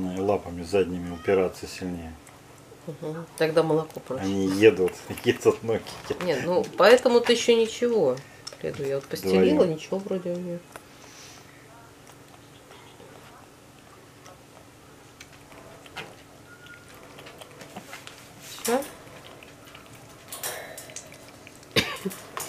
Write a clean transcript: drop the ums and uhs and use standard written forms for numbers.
главное лапами задними упираться сильнее. Угу. Тогда молоко проще. Они едут ноги. Нет, ну поэтому-то еще ничего. Следу я вот постелила, Вдвоем. ничего вроде у нее. Все.